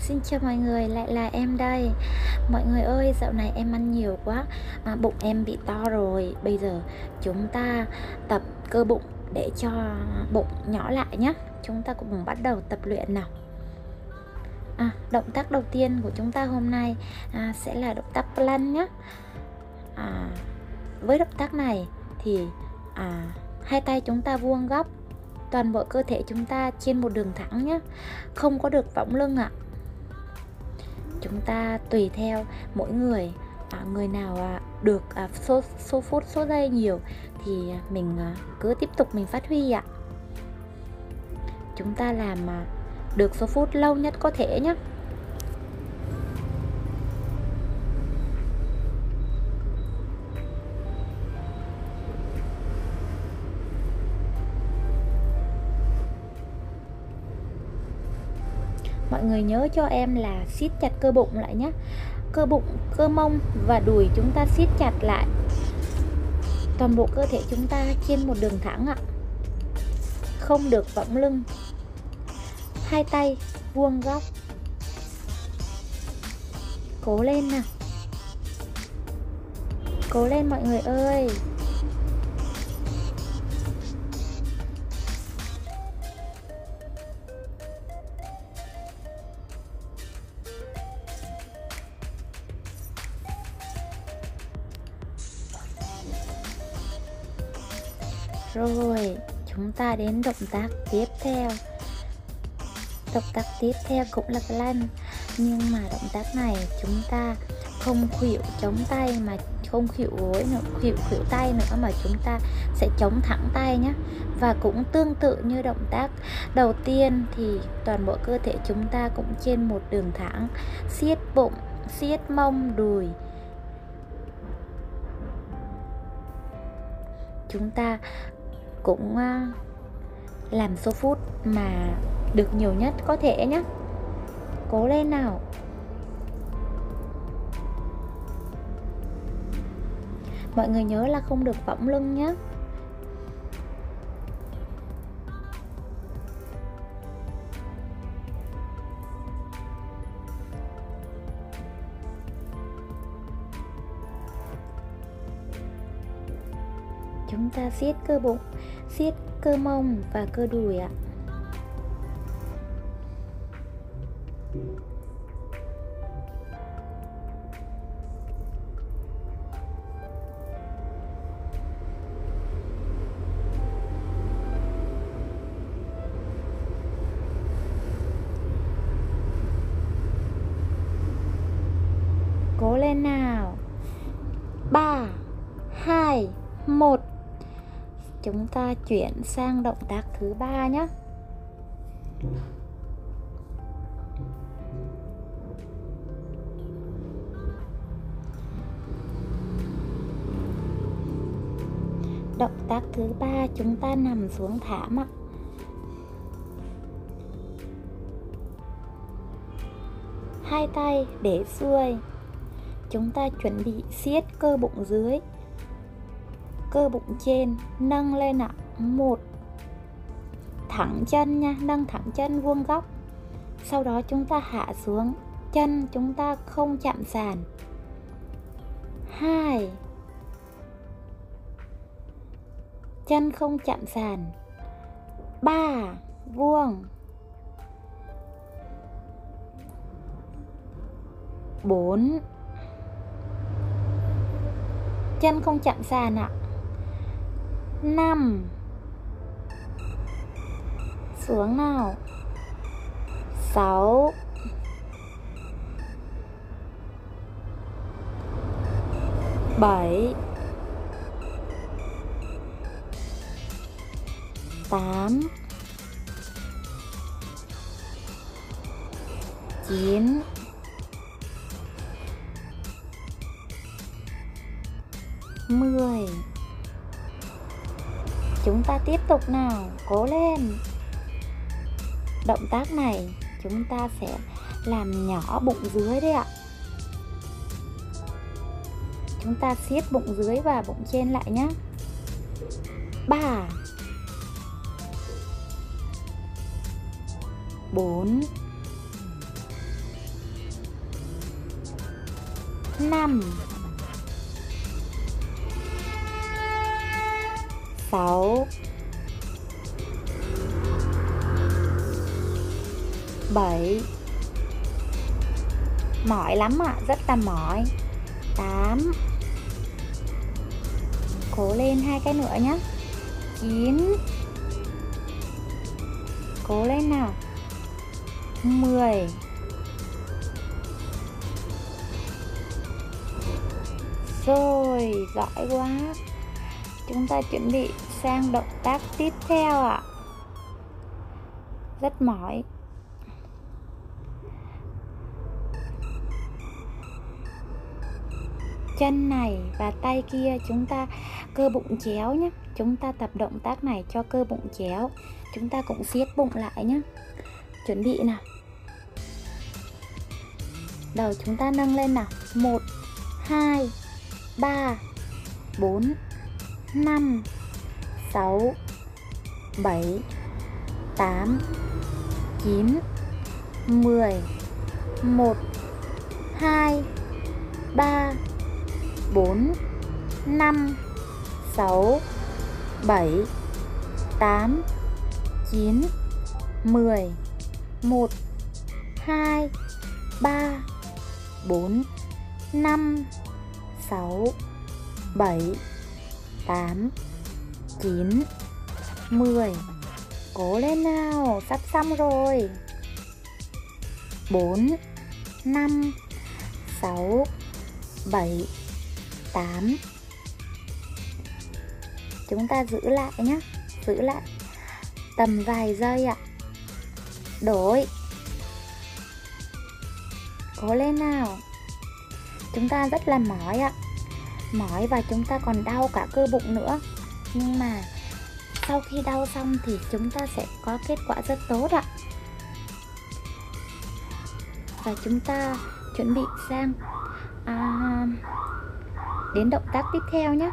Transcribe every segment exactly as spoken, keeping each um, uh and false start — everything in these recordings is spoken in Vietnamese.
Xin chào mọi người, lại là em đây. Mọi người ơi, dạo này em ăn nhiều quá, à, bụng em bị to rồi. Bây giờ chúng ta tập cơ bụng để cho bụng nhỏ lại nhé. Chúng ta cùng bắt đầu tập luyện nào. à, Động tác đầu tiên của chúng ta hôm nay à, sẽ là động tác plank nhé. à, Với động tác này thì à, hai tay chúng ta vuông góc, toàn bộ cơ thể chúng ta trên một đường thẳng nhé, không có được võng lưng ạ. Chúng ta tùy theo mỗi người, à, người nào à, được à, số, số phút số giây nhiều thì mình à, cứ tiếp tục mình phát huy ạ. Chúng ta làm à, được số phút lâu nhất có thể nhé. Mọi người nhớ cho em là siết chặt cơ bụng lại nhé. Cơ bụng, cơ mông và đùi chúng ta siết chặt lại. Toàn bộ cơ thể chúng ta trên một đường thẳng ạ, không được võng lưng. Hai tay vuông góc. Cố lên nào. Cố lên mọi người ơi. Rồi, chúng ta đến động tác tiếp theo. Động tác tiếp theo cũng là plank, nhưng mà động tác này chúng ta không khuỵu chống tay, mà không khuỵu gối nữa, khuỵu khuỵu tay nữa, mà chúng ta sẽ chống thẳng tay nhé. Và cũng tương tự như động tác đầu tiên thì toàn bộ cơ thể chúng ta cũng trên một đường thẳng, siết bụng, siết mông, đùi. Chúng ta cũng làm số phút mà được nhiều nhất có thể nhé. Cố lên nào. Mọi người nhớ là không được võng lưng nhé. Chúng ta siết cơ bụng, siết cơ mông và cơ đùi ạ. Cố lên nào. Ba, hai, một. Chúng ta chuyển sang động tác thứ ba nhé. Động tác thứ ba chúng ta nằm xuống thảm ạ. Hai tay để xuôi. Chúng ta chuẩn bị siết cơ bụng dưới, cơ bụng trên nâng lên ạ. Một, thẳng chân nha, nâng thẳng chân vuông góc. Sau đó chúng ta hạ xuống, chân chúng ta không chạm sàn. Hai, chân không chạm sàn. Ba, vuông. Bốn, chân không chạm sàn ạ. Năm, xuống nào. Sáu, bảy, tám, chín, mười. Chúng ta tiếp tục nào. Cố lên. Động tác này chúng ta sẽ làm nhỏ bụng dưới đấy ạ. Chúng ta siết bụng dưới và bụng trên lại nhé. Ba, bốn, năm, sáu, bảy, mỏi lắm ạ, rất là mỏi. Tám, cố lên, hai cái nữa nhé. Chín, cố lên nào. Mười, rồi, giỏi quá. Chúng ta chuẩn bị sang động tác tiếp theo ạ. Rất mỏi. Chân này và tay kia chúng ta cơ bụng chéo nhé. Chúng ta tập động tác này cho cơ bụng chéo. Chúng ta cũng siết bụng lại nhé. Chuẩn bị nào. Đầu chúng ta nâng lên nào. Một, hai, ba, bốn, năm, sáu, bảy, tám, chín, mười. Một, hai, ba, bốn, năm, sáu, bảy, tám, chín, mười. Một, hai, ba, bốn, năm, sáu, bảy, tám, chín, mười. Cố lên nào, sắp xong rồi. Bốn, năm, sáu, bảy, tám. Chúng ta giữ lại nhé. Giữ lại tầm vài giây ạ. Đổi. Cố lên nào. Chúng ta rất là mỏi ạ. Mỏi và chúng ta còn đau cả cơ bụng nữa. Nhưng mà sau khi đau xong thì chúng ta sẽ có kết quả rất tốt ạ. Và chúng ta chuẩn bị sang à, đến động tác tiếp theo nhé.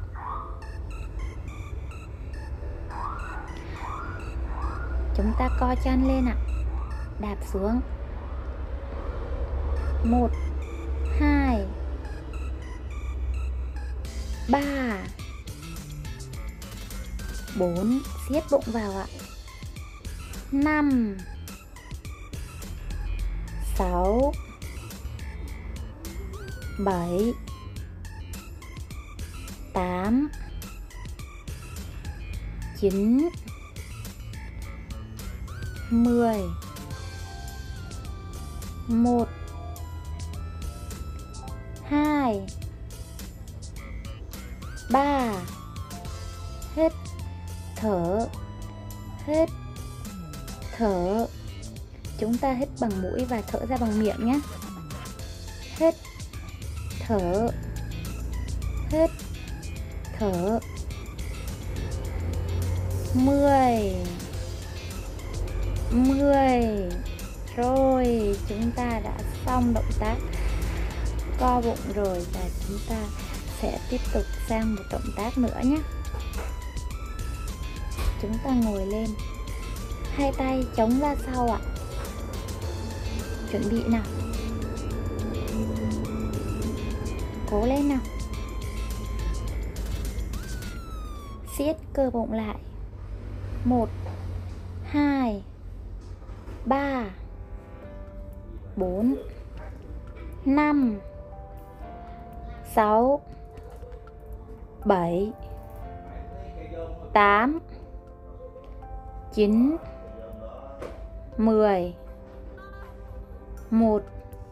Chúng ta co chân lên ạ. Đạp xuống. Một, hai, ba, bốn, siết bụng vào ạ. Năm, sáu, bảy, tám, chín, mười. Một, hai, ba. Hít thở. Hít thở. Chúng ta hít bằng mũi và thở ra bằng miệng nhé. Hít thở. Hít thở. Mười. Mười. Rồi, chúng ta đã xong động tác co bụng rồi. Và chúng ta sẽ tiếp tục sang một động tác nữa nhé. Chúng ta ngồi lên. Hai tay chống ra sau ạ. Chuẩn bị nào. Cố lên nào. Siết cơ bụng lại. Một, hai, ba, bốn, năm, sáu, bảy, tám, chín, mười. Một,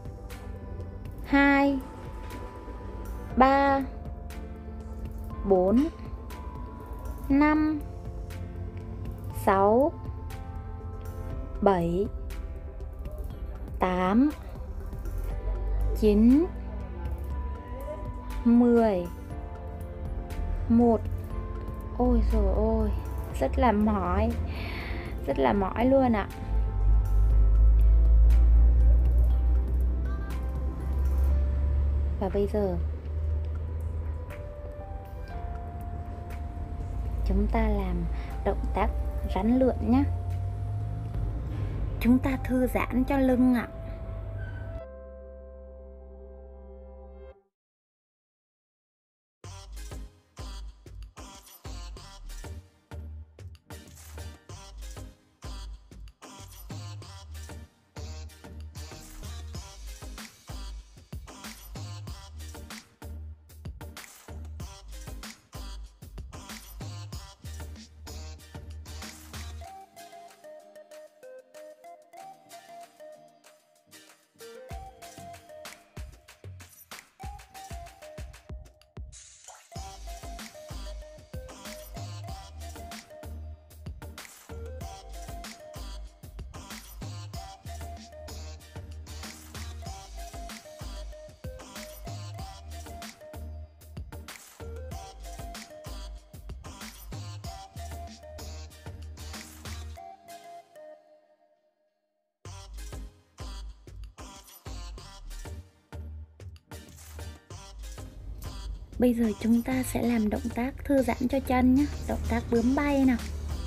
hai, ba, bốn, năm, sáu, bảy, tám, chín, mười. Một. Ôi trời ơi, rất là mỏi. Rất là mỏi luôn ạ. Và bây giờ chúng ta làm động tác rắn lượn nhé. Chúng ta thư giãn cho lưng ạ. Bây giờ chúng ta sẽ làm động tác thư giãn cho chân nhé, động tác bướm bay nào.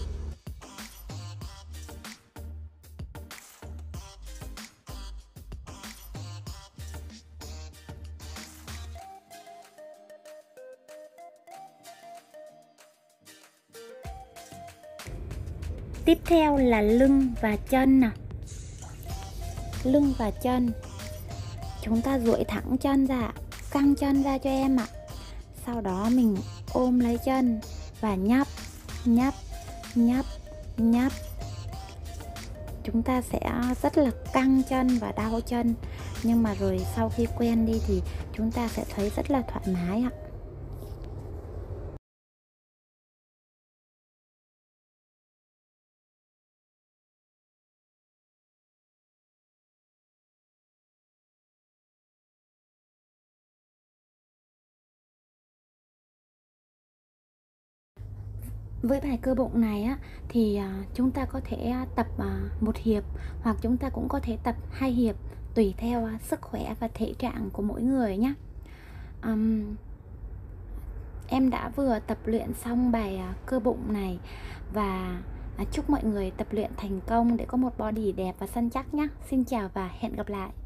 Tiếp theo là lưng và chân nào. Lưng và chân. Chúng ta duỗi thẳng chân ra, căng chân ra cho em ạ. Sau đó mình ôm lấy chân và nhấp, nhấp, nhấp, nhấp. Chúng ta sẽ rất là căng chân và đau chân, nhưng mà rồi sau khi quen đi thì chúng ta sẽ thấy rất là thoải mái ạ. Với bài cơ bụng này á, thì à, chúng ta có thể tập à, một hiệp hoặc chúng ta cũng có thể tập hai hiệp, tùy theo à, sức khỏe và thể trạng của mỗi người nhé. um, Em đã vừa tập luyện xong bài à, cơ bụng này và à, chúc mọi người tập luyện thành công để có một body đẹp và săn chắc nhé. Xin chào và hẹn gặp lại.